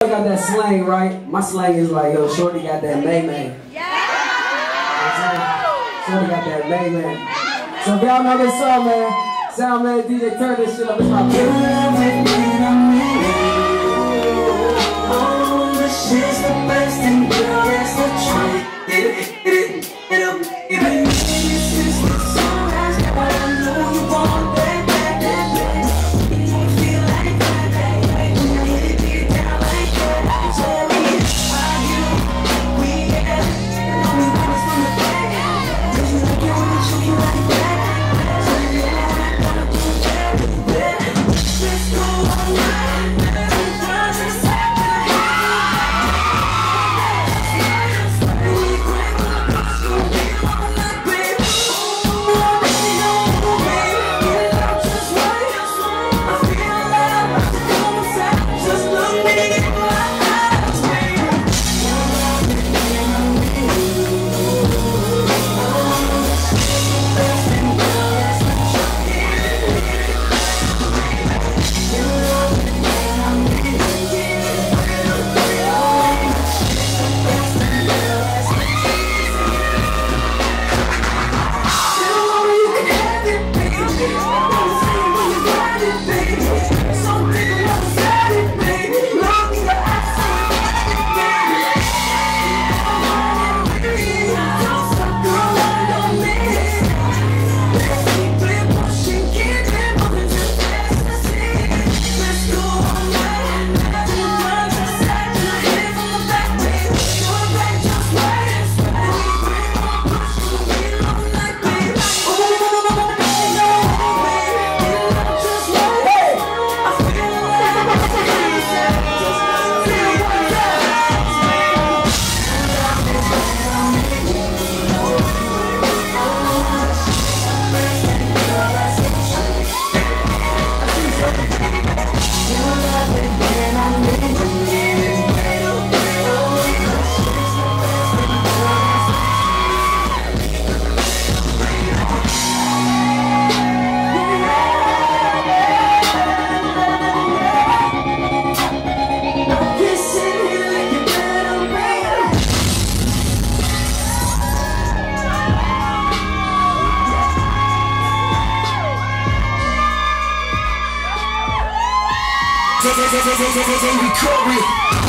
got that slang, right? My slang is like, yo, shorty got that may-may. Shorty got that may-may. So if y'all know this song, man, sound man, DJ, turn this shit up. It's my favorite. Oh, this shit's the best and girl, that's the truth. Correy.